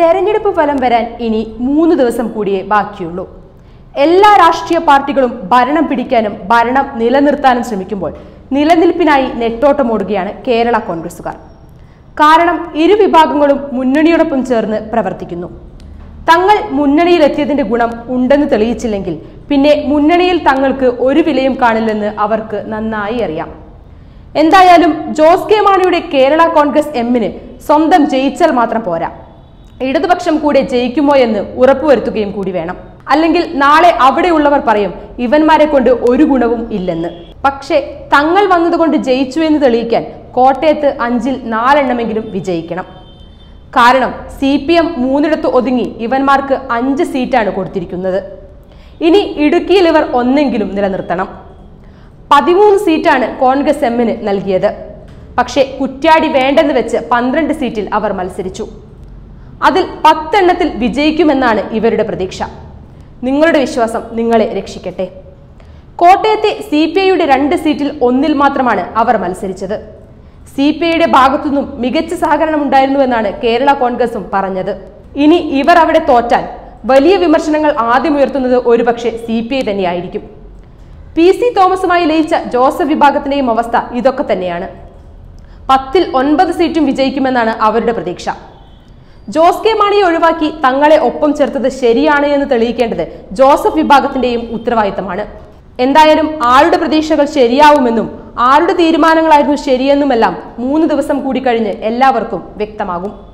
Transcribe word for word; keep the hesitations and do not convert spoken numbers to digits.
തെരഞ്ഞെടുപ്പ് ഫലം വരാൻ ഇനി മൂന്ന് ദിവസം കൂടിയേ ബാക്കിയുള്ളൂ. എല്ലാ രാഷ്ട്രീയ പാർട്ടികളും ഭരണം പിടിക്കാനും ഭരണം നിലനിർത്താനും ശ്രമിക്കുമ്പോൾ നിലനിൽപ്പിനായി നെട്ടോട്ടമോടുകയാണ് കേരള കോൺഗ്രസുകാർ. കാരണം ഇരു വിഭാഗങ്ങളും മുന്നണിയോടൊപ്പം ചേർന്ന് പ്രവർത്തിക്കുന്നു. തങ്ങൾ മുന്നണിയിലെത്തിയതിന്റെ ഗുണം ഉണ്ടെന്ന് തെളിയിച്ചില്ലെങ്കിൽ പിന്നെ മുന്നണിയിൽ തങ്ങൾക്ക് ഒരു വിലയും കാണില്ലെന്ന് അവർക്ക് നന്നായി അറിയാം. എന്തായാലും ജോസ് കെ മാണിയുടെ കേരള കോൺഗ്രസ് എമ്മിന് സ്വന്തം ജയിച്ചാൽ മാത്രം പോരാ, ഇടതുപക്ഷം കൂടെ ജയിക്കുമോ എന്ന് ഉറപ്പുവരുത്തുകയും കൂടി വേണം. അല്ലെങ്കിൽ നാളെ അവിടെയുള്ളവർ പറയും ഇവന്മാരെ കൊണ്ട് ഒരു ഗുണവും ഇല്ലെന്ന്. പക്ഷേ തങ്ങൾ വന്നതുകൊണ്ട് ജയിച്ചു എന്ന് തെളിയിക്കാൻ കോട്ടയത്ത് അഞ്ചിൽ നാലെണ്ണമെങ്കിലും വിജയിക്കണം. കാരണം സി പി എം മൂന്നിടത്ത് ഒതുങ്ങി ഇവന്മാർക്ക് അഞ്ച് സീറ്റാണ് കൊടുത്തിരിക്കുന്നത്. ഇനി ഇടുക്കിയിൽ ഇവർ ഒന്നെങ്കിലും നിലനിർത്തണം. പതിമൂന്ന് സീറ്റാണ് കോൺഗ്രസ് എമ്മിന് നൽകിയത്. പക്ഷേ കുറ്റ്യാടി വേണ്ടെന്ന് വെച്ച് പന്ത്രണ്ട് സീറ്റിൽ അവർ മത്സരിച്ചു. അതിൽ പത്തെണ്ണത്തിൽ വിജയിക്കുമെന്നാണ് ഇവരുടെ പ്രതീക്ഷ. നിങ്ങളുടെ വിശ്വാസം നിങ്ങളെ രക്ഷിക്കട്ടെ. കോട്ടയത്തെ സി പി ഐയുടെ രണ്ട് സീറ്റിൽ ഒന്നിൽ മാത്രമാണ് അവർ മത്സരിച്ചത്. സി പി ഐയുടെ ഭാഗത്തുനിന്നും മികച്ച സഹകരണം ഉണ്ടായിരുന്നുവെന്നാണ് കേരള കോൺഗ്രസും പറഞ്ഞത്. ഇനി ഇവർ അവിടെ തോറ്റാൽ വലിയ വിമർശനങ്ങൾ ആദ്യം ഉയർത്തുന്നത് ഒരുപക്ഷെ സി പി ഐ തന്നെയായിരിക്കും. പി സി തോമസുമായി ലയിച്ച ജോസഫ് വിഭാഗത്തിന്റെയും അവസ്ഥ ഇതൊക്കെ തന്നെയാണ്. പത്തിൽ ഒൻപത് സീറ്റും വിജയിക്കുമെന്നാണ് അവരുടെ പ്രതീക്ഷ. ജോസ് കെ മാണിയെ ഒഴിവാക്കി തങ്ങളെ ഒപ്പം ചേർത്തത് ശരിയാണ് എന്ന് തെളിയിക്കേണ്ടത് ജോസഫ് വിഭാഗത്തിന്റെയും ഉത്തരവാദിത്തമാണ്. എന്തായാലും ആരുടെ പ്രതീക്ഷകൾ ശരിയാവുമെന്നും ആരുടെ തീരുമാനങ്ങളായിരുന്നു ശരിയെന്നുമെല്ലാം മൂന്ന് ദിവസം കൂടി കഴിഞ്ഞ് എല്ലാവർക്കും വ്യക്തമാകും.